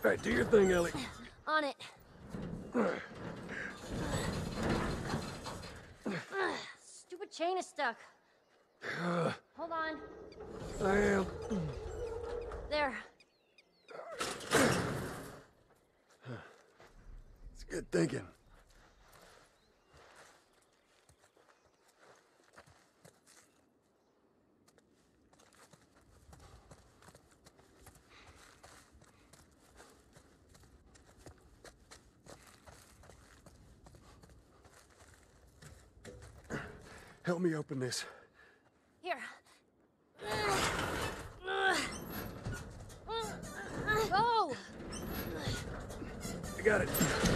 Alright, do your thing, Ellie. On it. Stupid chain is stuck. Hold on. I am. There. It's good thinking. Help me open this. Here. Go! I got it.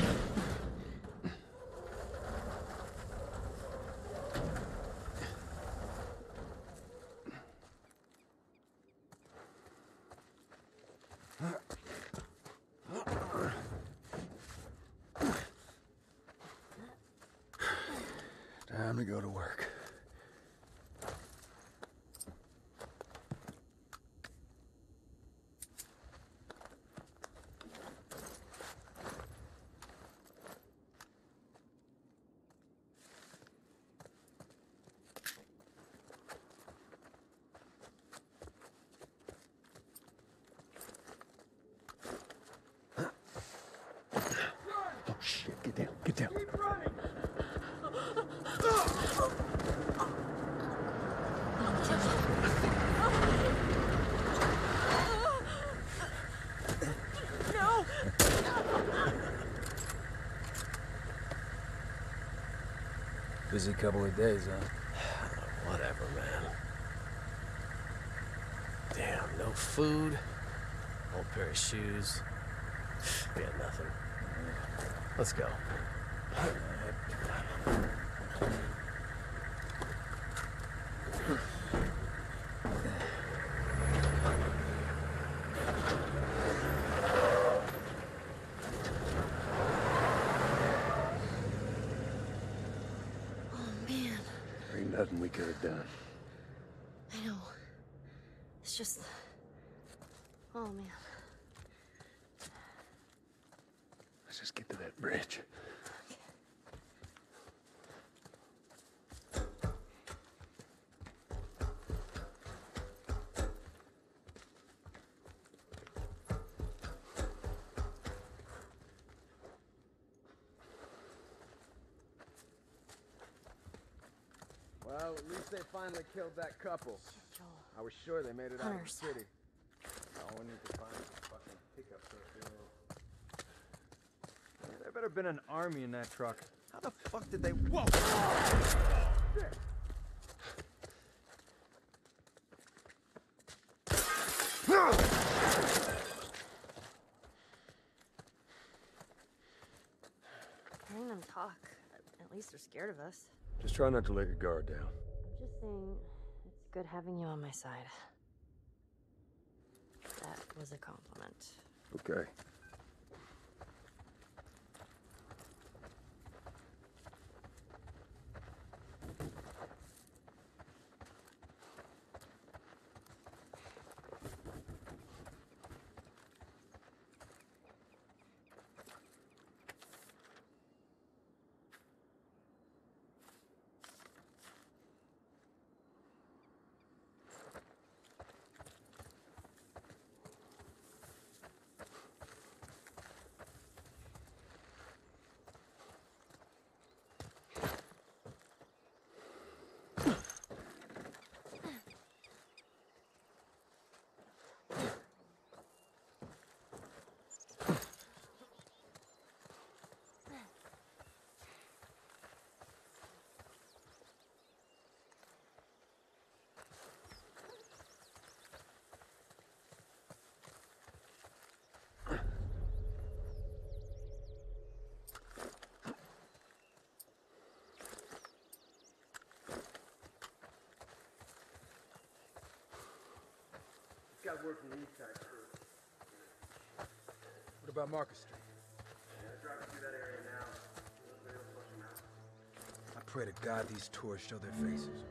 Time to go to work. Oh shit, get down, get down. No! Busy couple of days, huh? Whatever, man. Damn, no food, old pair of shoes. We had nothing. Let's go. Ain't nothing we could have done. I know. It's just... Oh, man. Let's just get to that bridge. Well, at least they finally killed that couple. Joel. I was sure they made it out of the Hunters. city. All we need to find is a fucking pickup truck. Yeah, there better been an army in that truck. How the fuck did they... Whoa! Shit. Hearing them talk, at least they're scared of us. Just try not to let your guard down. I'm just saying, it's good having you on my side. That was a compliment. Okay. Got word from the east side crew. What about Marcus Street? Driving through that area now. They'll flush them out. I pray to God these tourists show their faces.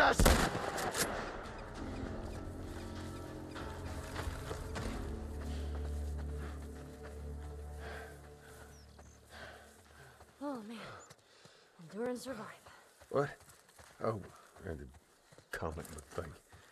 Jesus! Oh man. Endure and survive. What? Oh, and the comic book thing.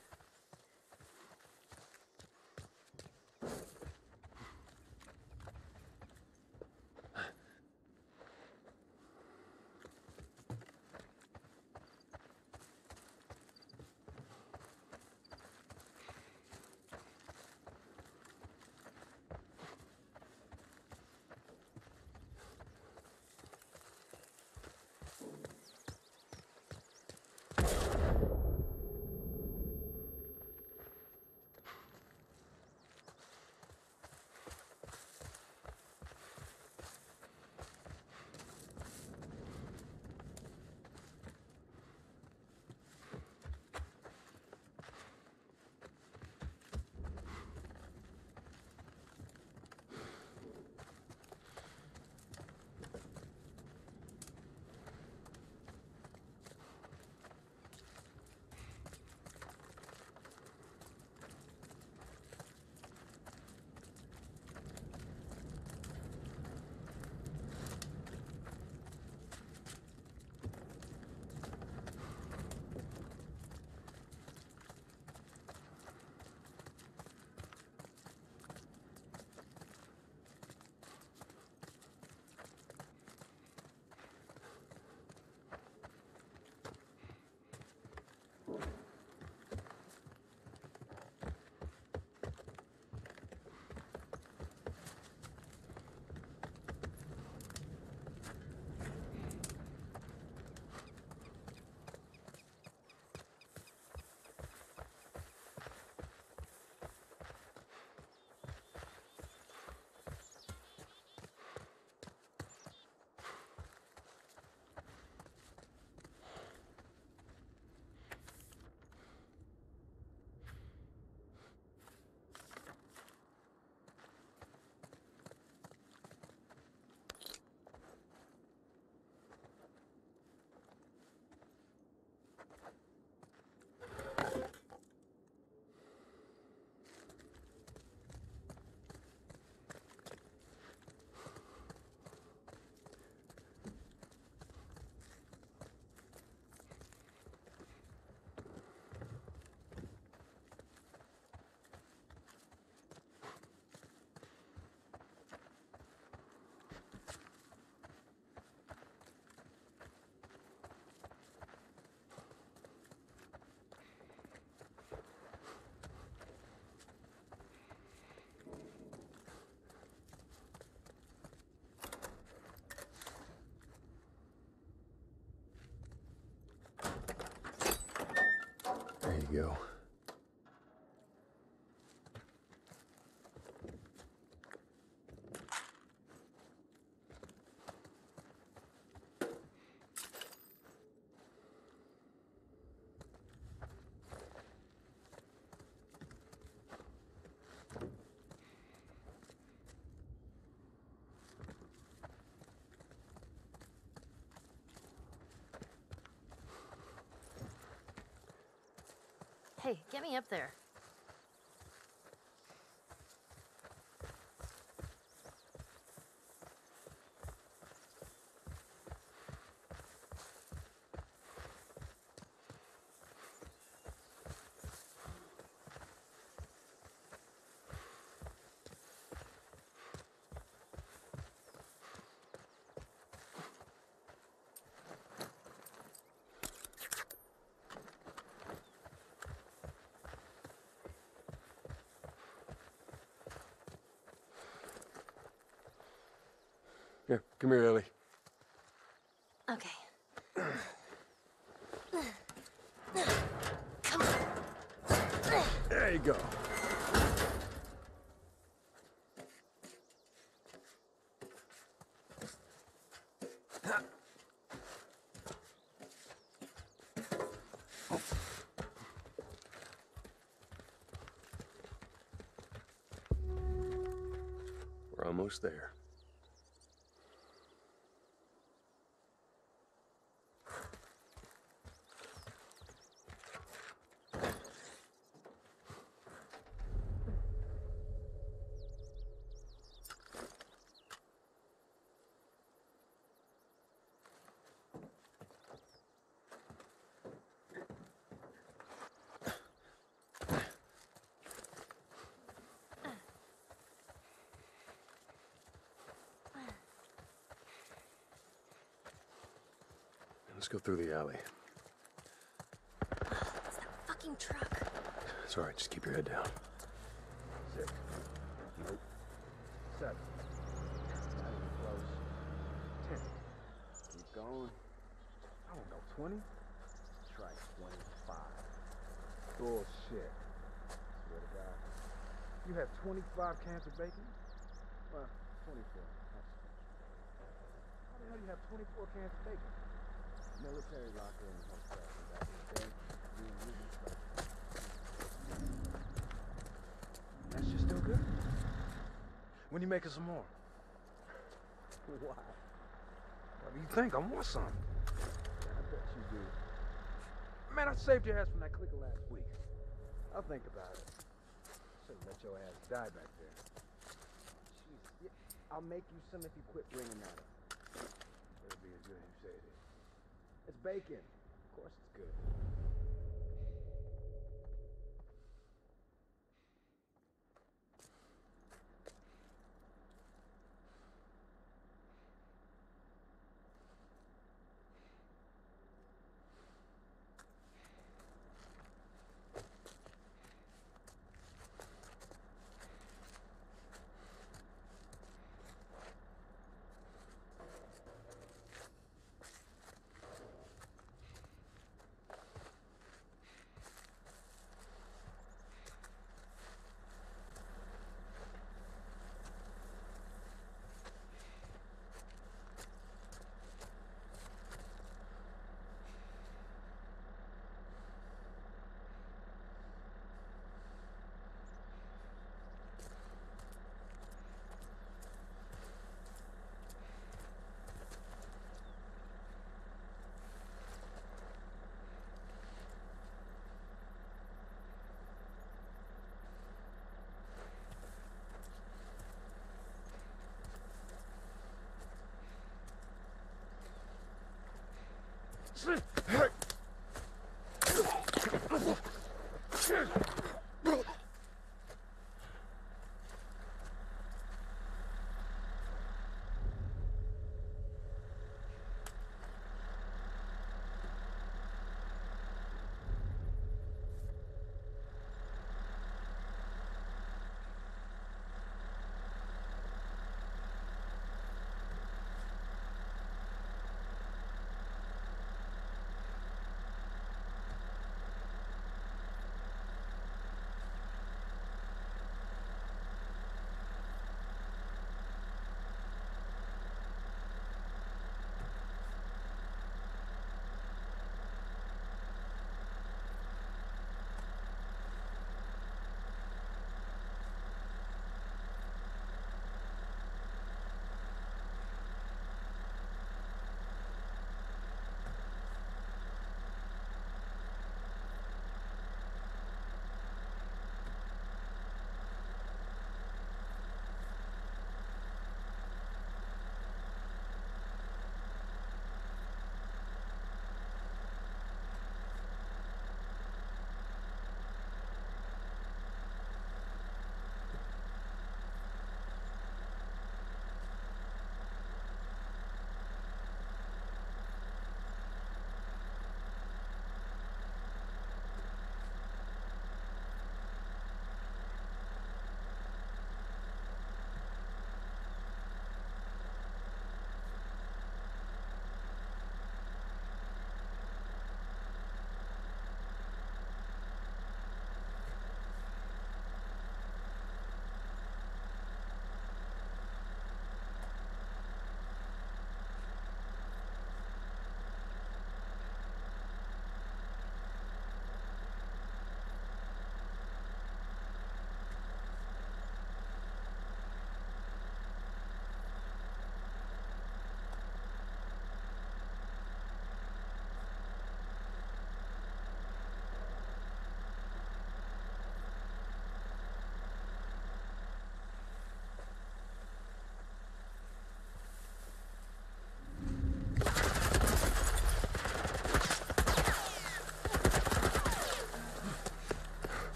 There you go. Hey, get me up there. Here, come here, Ellie. Okay. Come on. There you go. We're almost there. Let's go through the alley. It's that fucking truck. It's all right. Just keep your head down. 6. Nope. 7. Not even close. 10. Keep going. I don't know, 20? Try 25. Bullshit. Swear to God. You have 25 cans of bacon? Well, 24. How the hell do you have 24 cans of bacon? Military locker in the hotel from back in the day. Me and Ruben stuff. That shit still good? When you making some more? Why? What do you think? I want some. I bet you do. Man, I saved your ass from that clicker last week. I'll think about it. Should've let your ass die back there. Jeez, yeah, I'll make you some if you quit bringing that up. Better be as good as you say it is. It's bacon. Of course it's good.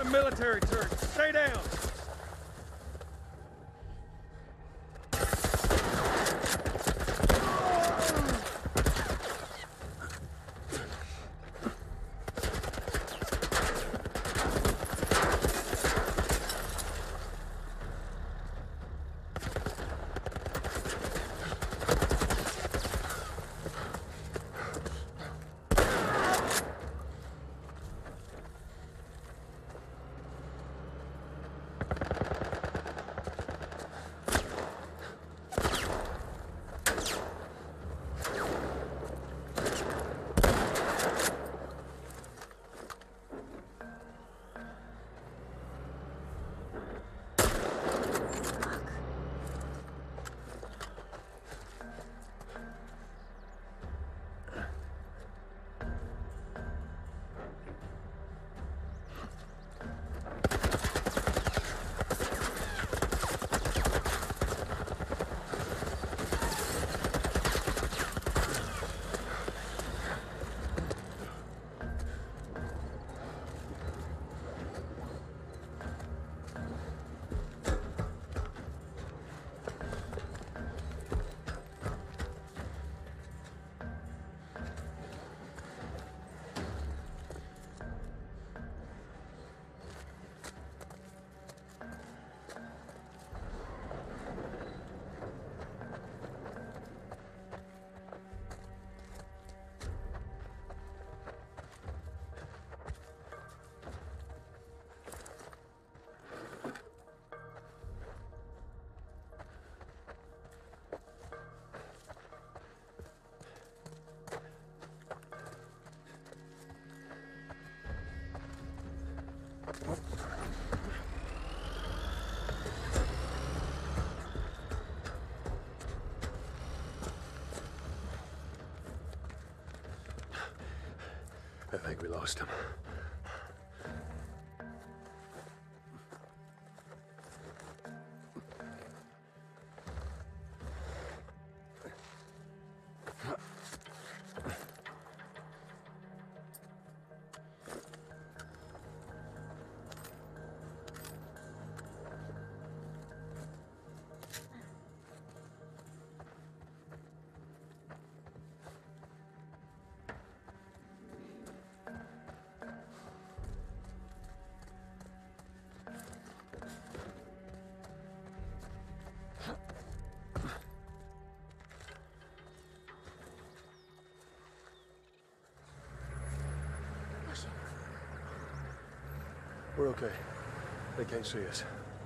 a military turret. Stay down. I think we lost him. We're okay. They can't see us.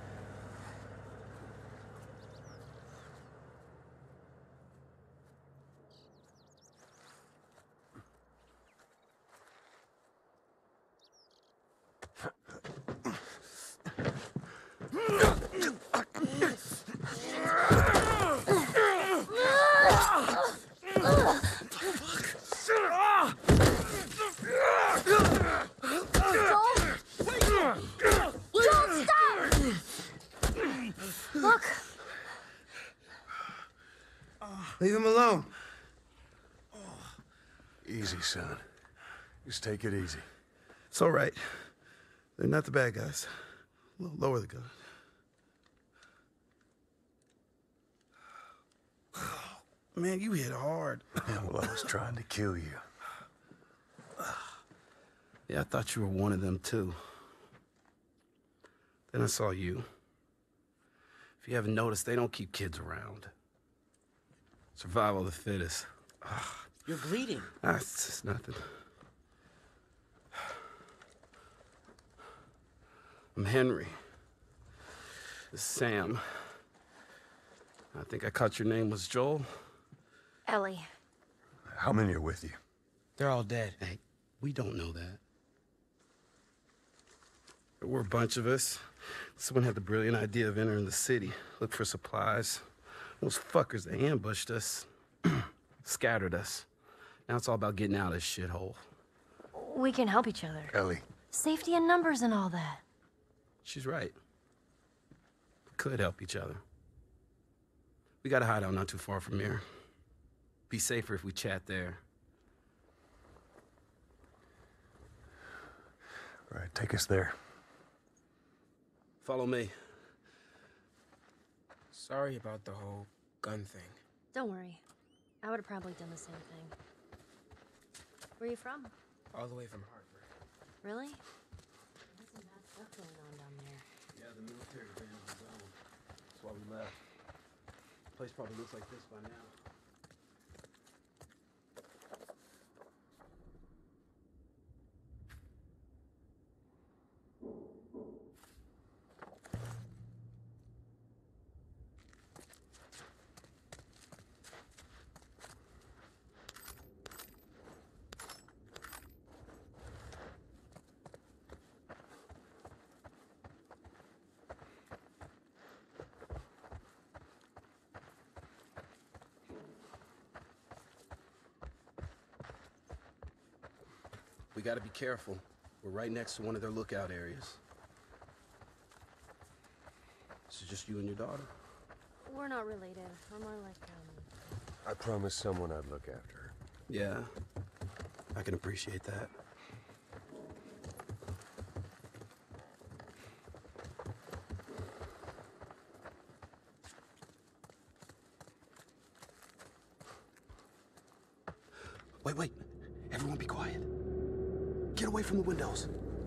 Leave him alone. Easy, son. Just take it easy. It's all right. They're not the bad guys. Lower the gun. Man, you hit hard. Yeah, well, I was trying to kill you. Yeah, I thought you were one of them, too. Then I saw you. If you haven't noticed, they don't keep kids around. Survival of the fittest. You're bleeding. It's just nothing. I'm Henry. This is Sam. I think I caught your name was Joel. Ellie. How many are with you? They're all dead. Hey, we don't know that. There were a bunch of us. Someone had the brilliant idea of entering the city, look for supplies. Those fuckers, they ambushed us, scattered us. Now it's all about getting out of this shithole. We can help each other. Ellie. Safety in numbers and all that. She's right. We could help each other. We got a hideout not too far from here. Be safer if we chat there. All right, take us there. Follow me. Sorry about the whole gun thing. Don't worry. I would have probably done the same thing. Where are you from? All the way from Hartford. Really? There's some bad stuff going on down there. Yeah, the military abandoned the zone. That's why we left. Place probably looks like this by now. We gotta be careful. We're right next to one of their lookout areas. So just you and your daughter? We're not related. We're more like, I promised someone I'd look after her. Yeah, I can appreciate that. Wait. Everyone be quiet. Get away from the windows.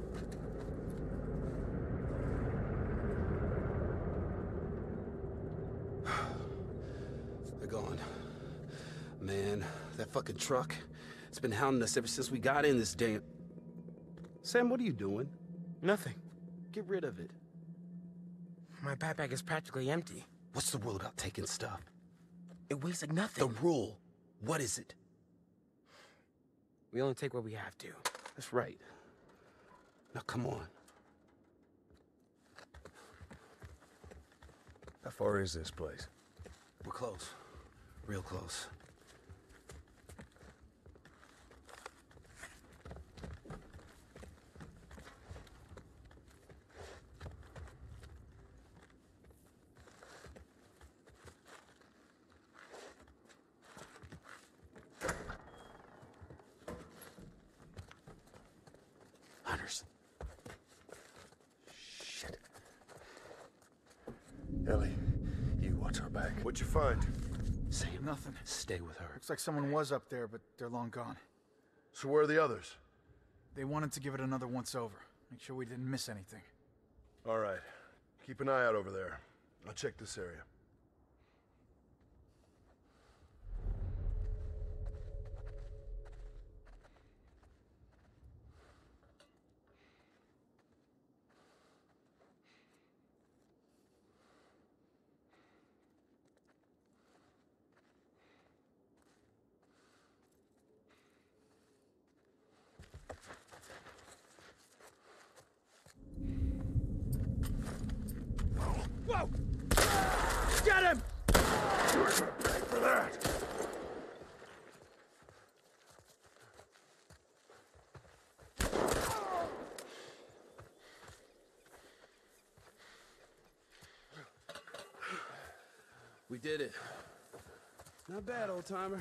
They're gone. Man, that fucking truck, it's been hounding us ever since we got in this damn... Sam, what are you doing? Nothing. Get rid of it. My backpack is practically empty. What's the rule about taking stuff? It weighs like nothing. The rule. What is it? We only take what we have to. That's right. Now, come on. How far is this place? We're close. Real close. Hunters. Shit. Ellie, you watch our back. What'd you find? Sam, Nothing. stay with her. Looks like someone was up there, but they're long gone. So where are the others? They wanted to give it another once-over. Make sure we didn't miss anything. All right. Keep an eye out over there. I'll check this area. Whoa! Get him! For that! We did it. Not bad, old timer.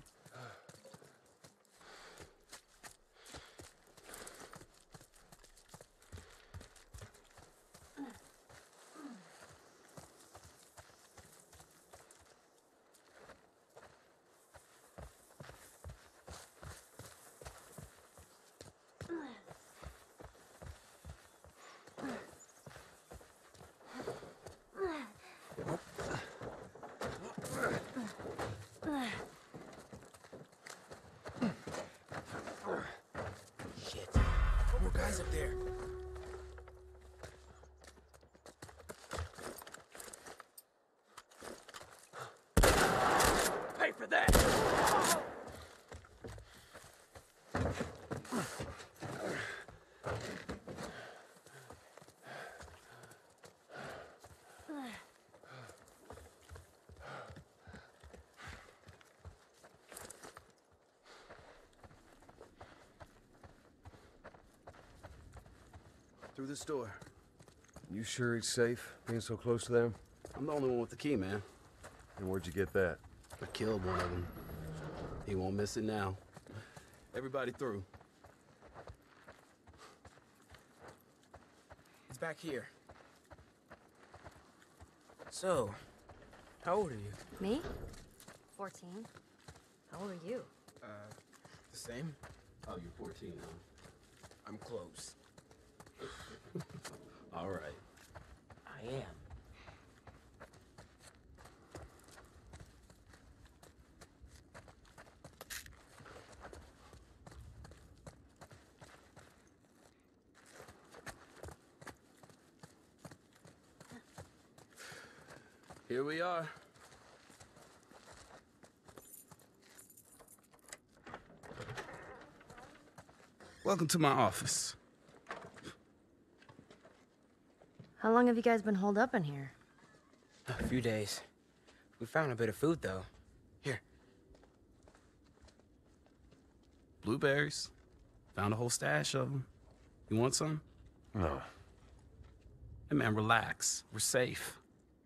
Shit. More guys up there. Pay for that! Through this door. You sure it's safe, being so close to them? I'm the only one with the key, man. And where'd you get that? I killed one of them. He won't miss it now. Everybody through. It's back here. So, how old are you? Me? 14. How old are you? The same? Oh, you're 14 now. I'm close. All right. I am. Here we are. Welcome to my office. How long have you guys been holed up in here? A few days. We found a bit of food, though. Here. Blueberries. Found a whole stash of them. You want some? No. Hey man, relax. We're safe.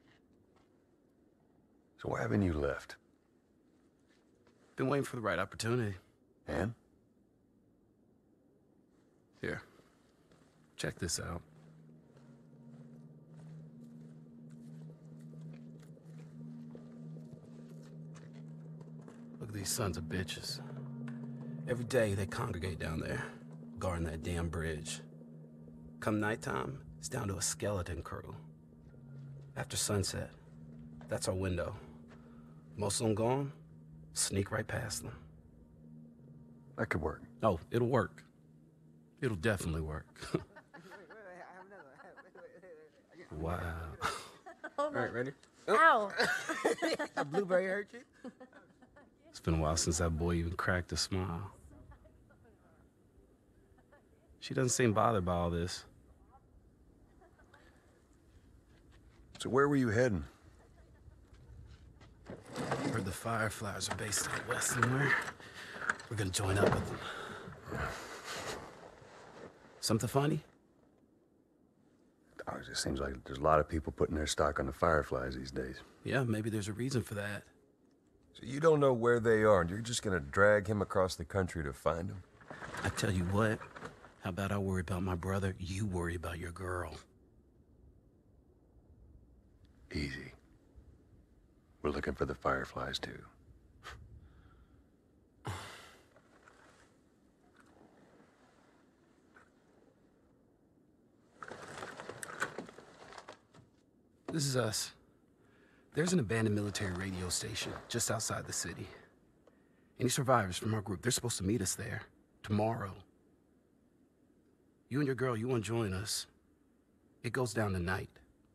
So why haven't you left? Been waiting for the right opportunity. And? Here. Check this out. Look at these sons of bitches. Every day they congregate down there, guarding that damn bridge. Come nighttime, it's down to a skeleton crew. After sunset, that's our window. Most of them gone, sneak right past them. That could work. Oh, it'll work. It'll definitely work. Wow. All right, ready? Ow! A blueberry hurt you? It's been a while since that boy even cracked a smile. She doesn't seem bothered by all this. So where were you heading? Heard the Fireflies are based out west somewhere. We're gonna join up with them. Something funny? Oh, it just seems like there's a lot of people putting their stock on the Fireflies these days. Yeah, maybe there's a reason for that. So you don't know where they are, and you're just gonna drag him across the country to find him? I tell you what, how about I worry about my brother, you worry about your girl. Easy. We're looking for the Fireflies, too. This is us. There's an abandoned military radio station just outside the city. Any survivors from our group, they're supposed to meet us there tomorrow. You and your girl, you want to join us? It goes down tonight.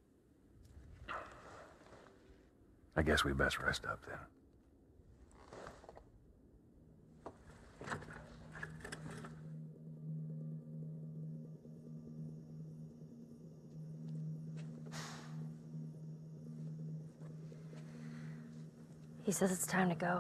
I guess we best rest up then. He says it's time to go.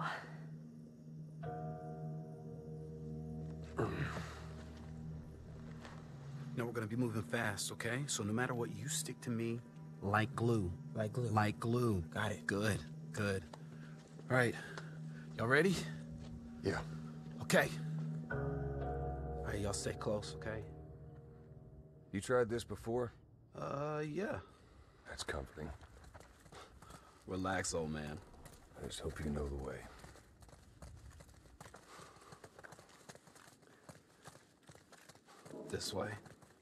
No, we're gonna be moving fast, okay? So no matter what, you stick to me like glue. Like glue. Like glue. Got it. Good, good. All right, y'all ready? Yeah. Okay. All right, y'all stay close, okay? You tried this before? Yeah. That's comforting. Relax, old man. I just hope you know the way. This way.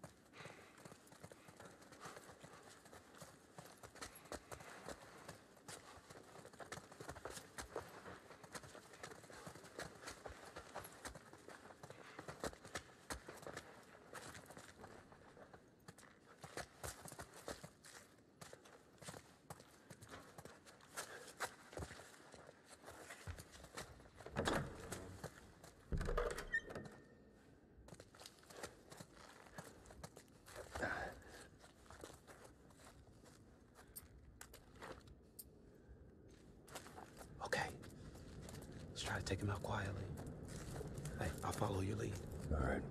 Okay. Let's try to take him out quietly. Hey, I'll follow your lead. All right.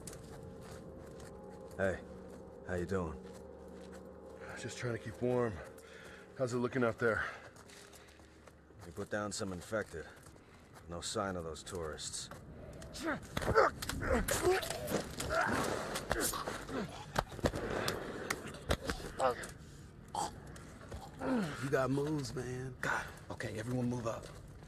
Hey, how you doing? Just trying to keep warm. How's it looking out there? We put down some infected. No sign of those tourists. You got moves, man. Got 'em. Okay, everyone move up.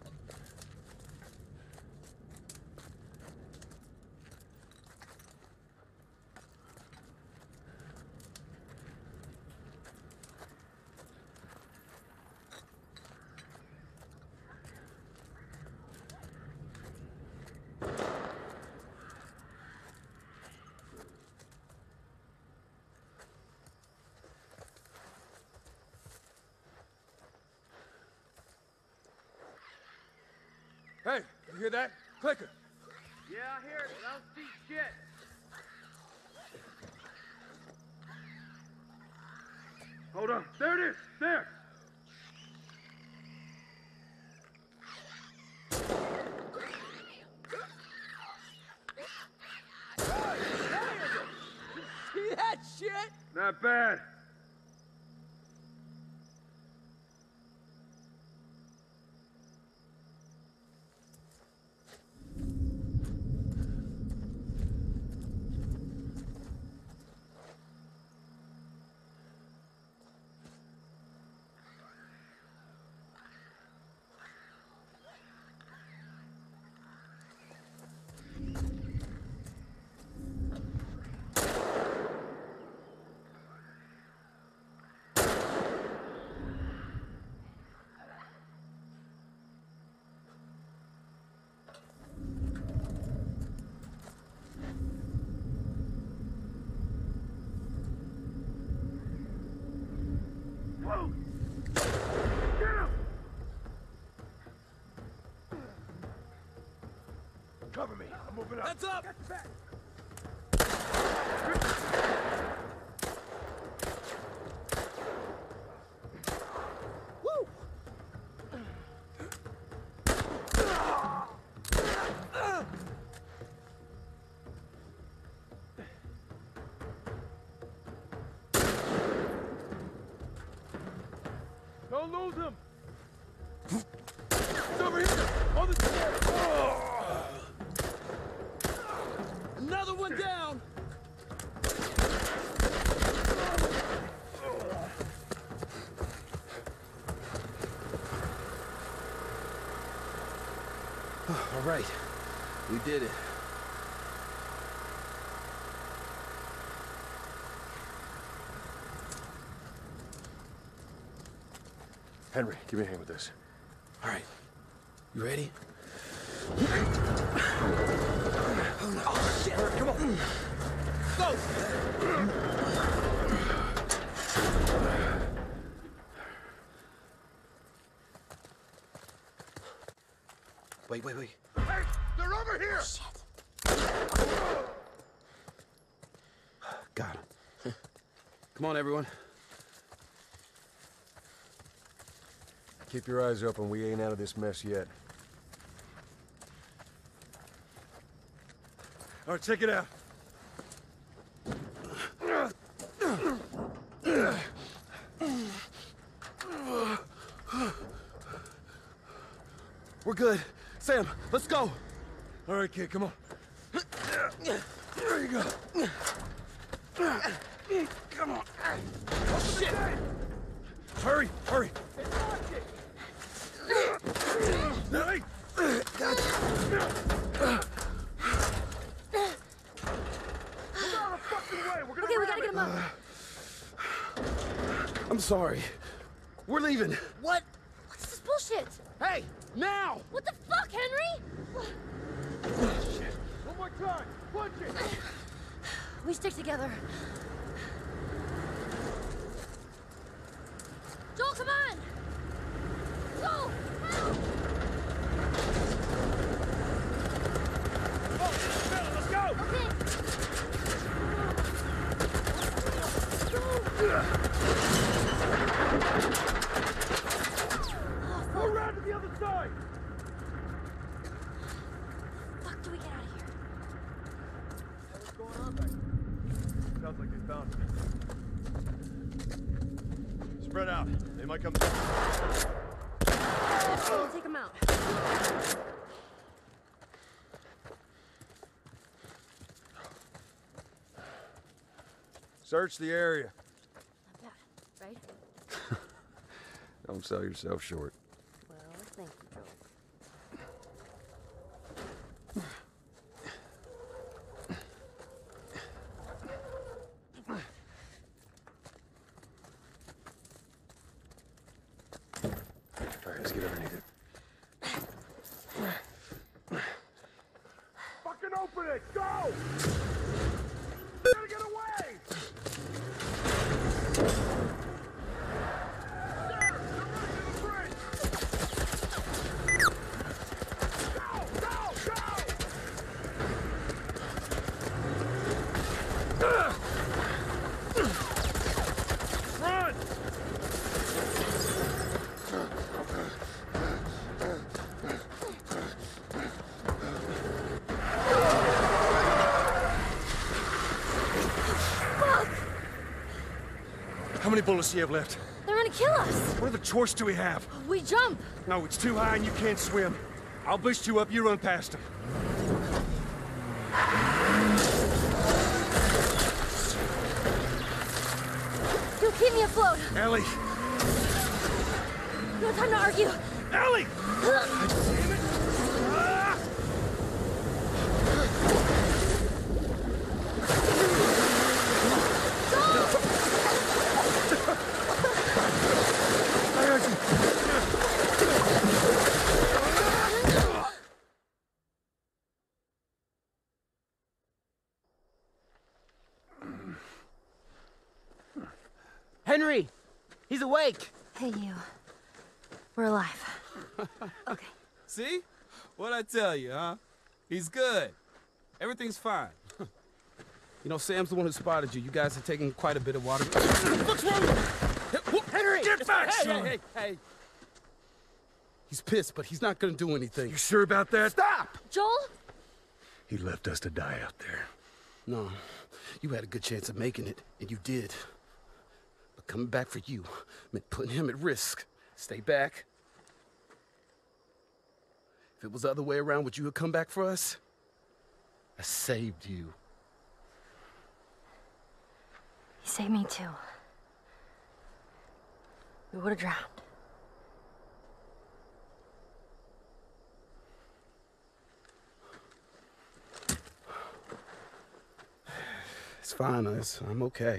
Hey, you hear that? Clicker. Yeah, I hear it, but I don't see shit. Hold on. There it is. There. See that shit? Not bad. Cover me. I'm moving up. Heads up! Woo! Don't lose him. It's over here. On the stairs. Another one down! All right, we did it. Henry, give me a hand with this. All right, you ready? Oh, shit! Come on! Go! Wait. Hey, they're over here! Got him. Come on, everyone. Keep your eyes open. We ain't out of this mess yet. All right, check it out. We're good. Sam, let's go. All right, kid, come on. There you go. Come on. Shit! Hurry, hurry. Hey! Okay, we gotta get him up. I'm sorry. We're leaving. What? What's this bullshit? Hey! Now! What the fuck, Henry? One more try. Punch it. We stick together. Joel, come on! Joel, help! Let's go. Okay. Go around to the other side. Fuck, do we get out of here? What's going on back there? Sounds like they found him. Spread out. They might come. We'll take him out. Search the area. Not bad, right? Don't sell yourself short. Well, thank you, Joel. All right, let's get underneath it. Fucking open it! Go! Gotta get away! Sir, you're running to the bridge! Go! Go! Go! Run! How many bullets do you have left? They're gonna kill us! What other choice do we have? We jump! No, it's too high and you can't swim. I'll boost you up, you run past them. You'll keep me afloat! Ellie! No time to argue! Ellie! Damn it! Ah! I got you. Henry! He's awake! Hey, you. We're alive. Okay. See? What'd I tell you, huh? He's good. Everything's fine. You know, Sam's the one who spotted you. You guys are taking quite a bit of water. What's wrong? Henry! Get back, Hey, son! hey. He's pissed, but he's not gonna do anything. You sure about that? Stop! Joel? He left us to die out there. No, you had a good chance of making it, and you did. But coming back for you meant putting him at risk. Stay back. If it was the other way around, would you have come back for us? I saved you. He saved me too. We would have drowned. It's fine, I'm okay.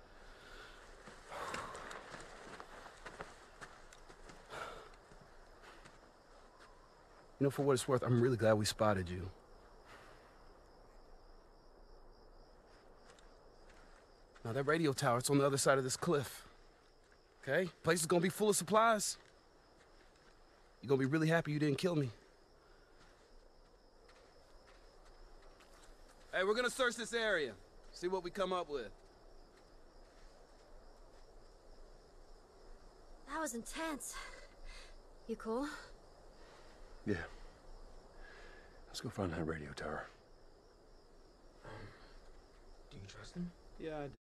You know, for what it's worth, I'm really glad we spotted you. Now, that radio tower, it's on the other side of this cliff. Okay? Place is gonna be full of supplies. You're gonna be really happy you didn't kill me. Hey, we're gonna search this area. See what we come up with. That was intense. You cool? Yeah. Let's go find that radio tower. Do you trust him? Yeah, I do.